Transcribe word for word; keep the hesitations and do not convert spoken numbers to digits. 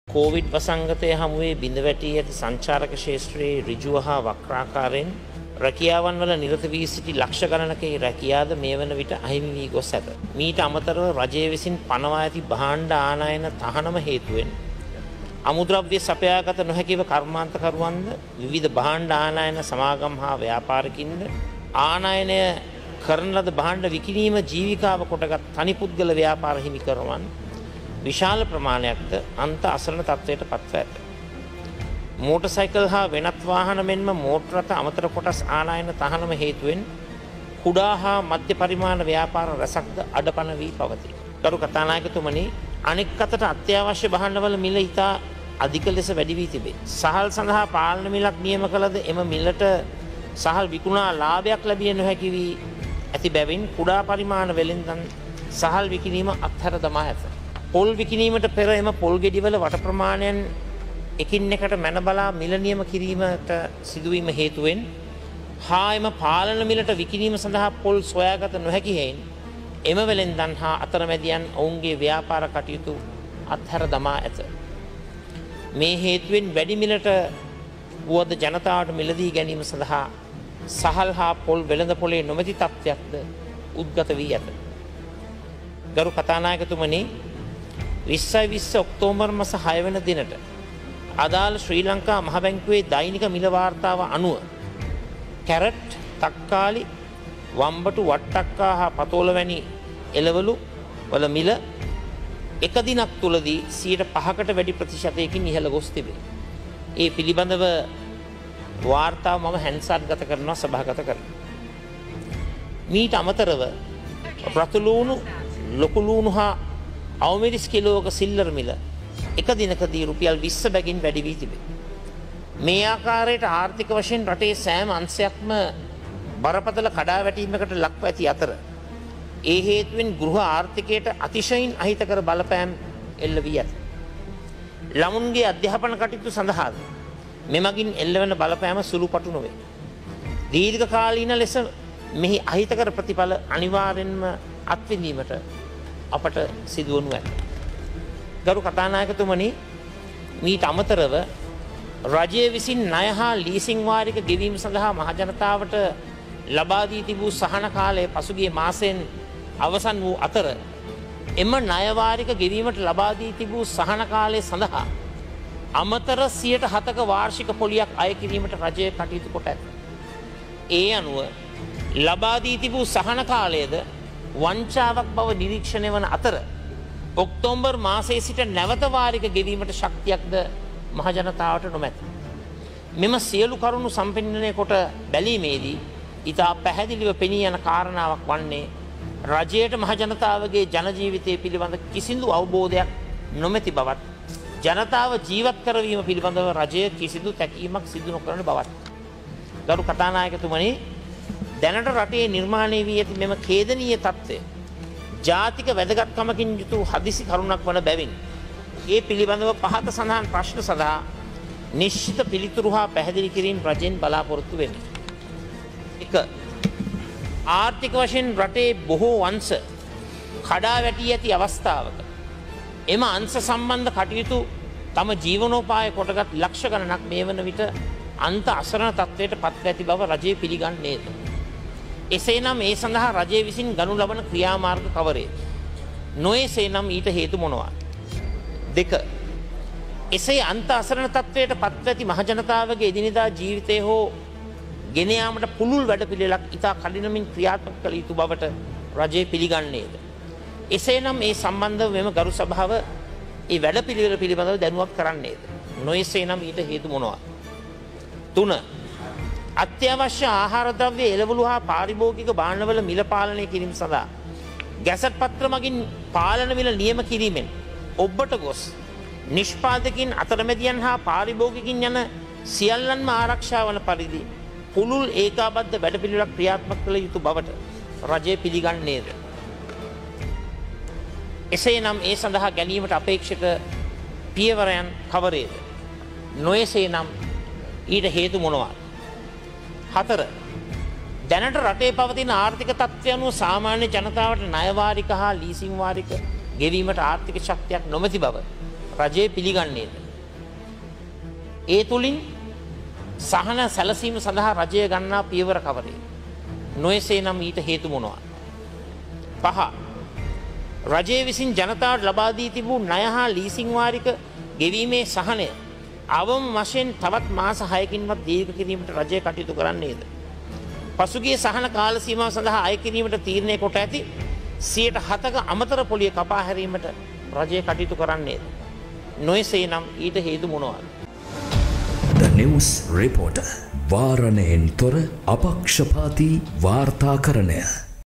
Covid වසංගතය හමුවේ බිඳ වැටී ඇති සංචාරක ක්ෂේත්‍රයේ ඍජුව හා වක්‍රාකාරයෙන් රැකියාවන් වල නිරත වී සිටි ලක්ෂ ගණනකේ රැකියාද මේ වන විට අහිමි වී ගොස් ඇත. මීට අමතරව රජය විසින් පනවා ඇති භාණ්ඩ ආනයන තහනම හේතුවෙන් අමුද්‍රව්‍ය සපයාගත නොහැකිව කර්මාන්තකරුවන්ද විවිධ භාණ්ඩ ආනයන සමාගම් හා ව්‍යාපාරිකින්ද ආනයනය කරන ලද භාණ්ඩ විකිණීම ජීවිකාව කොටගත් තනි පුද්ගල ව්‍යාපාර හිමිකරුවන් විශාල ප්‍රමාණයක්ද අන්ත අසරණ තත්ත්වයට පත්ව ඇත. මෝටර් සයිකල් හා වෙනත් වාහන මෙන්ම මෝටර රථ අමතර කොටස් ආනයන තහනම හේතුවෙන් කුඩා හා මධ්‍ය පරිමාණ ව්‍යාපාර රැසක්ද අඩපණ වී පවතී. ගරු කතානායකතුමනි, අනෙක් අතට අත්‍යවශ්‍ය භාණ්ඩවල මිල ඉතා අධික ලෙස වැඩි වී තිබේ. සහල් සඳහා පාලන මිලක් නියම කළද එම මිලට සහල් විකුණා ලාභයක් ලැබිය නොහැකි වී ඇති බැවින් කුඩා පරිමාණ වෙළෙන්දන් සහල් විකිණීම අත්හැර දමා ඇත. පොල් විකිණීමට පෙර එම පොල් ගෙඩිවල වට ප්‍රමාණයන් එකින් එකට මැන බලා මිල නියම කිරීමට සිදුවීම හේතුවෙන් හා එම පාලන මිලට විකිණීම සඳහා පොල් සොයාගත නොහැකි හේයින් එම වෙළෙන්දන් හා අතරමැදියන් ඔවුන්ගේ ව්‍යාපාර කටයුතු අත්හැර දමා ඇත. මේ හේතුවෙන් වැඩි මිලට වුවද ජනතාවට මිලදී ගැනීම සඳහා සහල් හා පොල් වෙළඳ පොලේ නොමැති තත්ත්වයක්ද උද්ගත වී ඇත. ගරු කතානායකතුමනි, විස්සයි විස්ස ඔක්තෝබර් මාස හය වන දිනට අදාළ ශ්‍රී ලංකා මහ බැංකුවේ දෛනික මිල වාර්තාව අනුව කැරට්, තක්කාලි, වම්බටු, වට්ටක්කා හා පතෝල වැනි එළවලු වල මිල එක දිනක් තුලදී සියයට පහකට වැඩි ප්‍රතිශතයකින් ඉහළ ගොස් තිබේ. ඒ පිළිබඳව වාර්තාව මම හැන්සාට් ගත කරනවා, සභාගත කරනවා. මීට අමතරව රතු ලූණු, ලොකු ලූණු හා අවමිරිස් කිලෝක සිල්ලර් මිල එක දිනකදී රුපියල් විස්ස බැගින් වැඩි වී තිබේ. මේ ආකාරයට ආර්ථික වශයෙන් රටේ සෑම අංශයක්ම බරපතල කඩාවැටීමකට ලක්ව ඇති අතර ඒ හේතුවෙන් ගෘහ ආර්ථිකයට අතිශයින් අහිතකර බලපෑම් එල්ල වී ඇත. ළමුන්ගේ අධ්‍යාපන කටයුතු සඳහාද මෙමගින් එල්ලවන බලපෑම සුළුපටු නොවේ. දීර්ඝ කාලීන ලෙස මෙහි අහිතකර ප්‍රතිඵල අනිවාර්යෙන්ම අත්විඳීමට අපට සිදුවනු ඇත. ගරු කතානායකතුමනි, මීට අමතරව රජය විසින් ණය හා ලීසිං වාරික ගෙවීම සඳහා මහජනතාවට ලබා දී තිබූ සහන කාලය පසුගිය මාසයෙන් අවසන් වූ අතර එම ණය වාරික ගෙවීමට ලබා දී තිබූ සහන කාලය සඳහා අමතර සියයට හතක වාර්ෂික පොලියක් අය කිරීමට රජය කටයුතු කොට ඇත. ඒ අනුව ලබා දී තිබූ සහන කාලයද වංචාවක් බව නිරීක්ෂණය වන අතර ඔක්තෝබර් මාසයේ සිට නැවත වාරික ගෙවීමට ශක්තියක්ද මහජනතාවට නොමැත. මෙම සියලු කරුණු සම්පෙන්නනය කොට බැලීමේදී ඉතා පැහැදිලිව පෙනී යන කාරණාවක් වන්නේ රජයට මහජනතාවගේ ජනජීවිතය පිළිබඳ කිසිදු අවබෝධයක් නොමැති බවත්, ජනතාව ජීවත් කරවීම පිළිබඳව රජය කිසිදු තැකීමක් සිදු නොකරන බවත්. ගරු කතානායකතුමනි, දැනට රටේ නිර්මාණය වී ඇති මෙම ඛේදනීය තත්ත්වය ජාතික වැදගත්කමකින් යුතු හදිසි කරුණක් වන බැවින් ඒ පිළිබඳව පහත සඳහන් ප්‍රශ්න සඳහා නිශ්චිත පිළිතුරු හා පැහැදිලි කිරීම රජයෙන් බලාපොරොත්තු වෙමි. එක. ආර්ථික වශයෙන් රටේ බොහෝ අංශ කඩා වැටී ඇති අවස්ථාවක එම අංශ සම්බන්ධ කටයුතු තම ජීවනෝපාය කොටගත් ලක්ෂ ගණනක් මේ වන විට අන්ත අසරණ තත්ත්වයට පත්ව ඇති බව රජය පිළිගන්නේද? එසේනම් ඒ සඳහා රජය විසින් ගනු ලබන ක්‍රියාමාර්ග කවරේද? නොඑසේනම් ඊට හේතු මොනවාද? දෙක. එසේ අන්ත අසරණ තත්ත්වයට පත්ව ඇති මහජනතාවගේ එදිනෙදා ජීවිතය හෝ ගෙන යාමට පුළුල් වැඩපිළිවෙලක් ඉතා කඩිනමින් ක්‍රියාත්මක කළ යුතු බවට රජය පිළිගන්නේද? එසේනම් ඒ සම්බන්ධව මෙම ගරු සභාව ඒ වැඩපිළිවෙල පිළිබඳව දැනුවත් කරන්නේද? නොඑසේනම් ඊට හේතු මොනවාද? තුන. අත්‍යවශ්‍ය ආහාර ද්‍රව්‍ය, එළවලු හා පාරිභෝගික භාණ්ඩවල මිල පාලනය කිරීම සඳහා ගැසට් පත්‍ර මගින් පාලන මිල නියම කිරීමෙන් ඔබට ගොස් නිෂ්පාදකින්, අතරමැදියන් හා පාරිභෝගිකින් යන සියල්ලන්ම ආරක්ෂා වන පරිදි පුළුල් ඒකාබද්ධ වැඩපිළිවෙලක් ක්‍රියාත්මක කළ යුතු බවට රජය පිළිගන්නේද? එසේනම් ඒ සඳහා ගැනීමට අපේක්ෂිත පියවරයන් කවරේද? නොඑසේනම් ඊට හේතු මොනවාද? හතර. දැනට රටේ පවතින ආර්ථික තත්ත්වය අනුව සාමාන්‍ය ජනතාවට ණය වාරික හා ලීසිං වාරික ගෙවීමට ආර්ථික ශක්තියක් නොමැති බව රජය පිළිගන්නේද? ඒ තුලින් සහන සැලසීම සඳහා රජය ගන්නා පියවර කවරේ? නොයසේ නම් ඊට හේතු මොනවාද? පහ. රජය විසින් ජනතාවට ලබා දී තිබූ ණය හා ලීසින් වාරික ගෙවීමේ සහනය අවම වශයෙන් තවත් මාස හයකින්වත් දීර්ඝ කිරීමට රජය කටයුතු කරන්නේද? පසුගිය සහන කාල සීමාව සඳහා අය කිරීමට තීරණය කොට ඇති සියයට හතක අමතර පොලිය කපා හැරීමට රජය කටයුතු කරන්නේද? නොයසේ නම් ඊට හේතු මොනවාද? The News Reporter වාරණයෙන් තොර අපක්ෂපාතී වාර්තාකරණය.